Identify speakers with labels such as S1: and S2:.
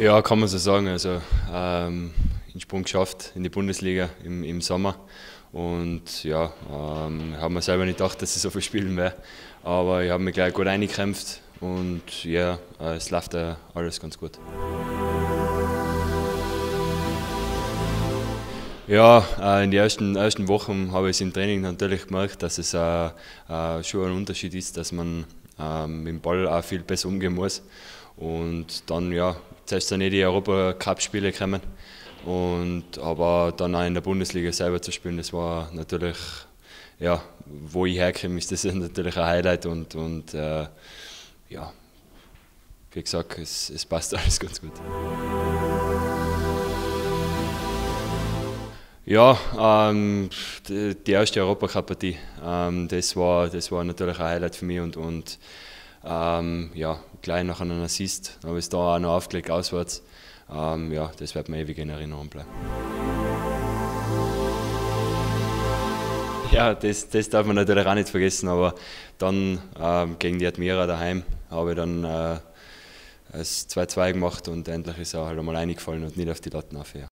S1: Ja, kann man so sagen. Also, den Sprung geschafft in die Bundesliga im Sommer. Und ja, haben wir selber nicht gedacht, dass ich so viel spielen werde. Aber ich habe mich gleich gut eingekämpft und ja, es läuft alles ganz gut. Ja, in den ersten Wochen habe ich es im Training natürlich gemerkt, dass es schon ein Unterschied ist, dass man mit dem Ball auch viel besser umgehen muss. Und dann, ja, zuerst sind die Europacup-Spiele gekommen. Aber dann auch in der Bundesliga selber zu spielen, das war natürlich, ja, wo ich herkomme, ist das natürlich ein Highlight. Ja, wie gesagt, es passt alles ganz gut. Ja, die erste Europacup-Partie, das war natürlich ein Highlight für mich und ja, gleich nach einem Assist habe ich es da auch noch aufgelegt auswärts. Ja, das wird mir ewig in Erinnerung bleiben. Ja, das darf man natürlich auch nicht vergessen, aber dann gegen die Admira daheim habe ich dann es 2-2 gemacht und endlich ist er halt einmal reingefallen und nicht auf die Latten auf. Ja.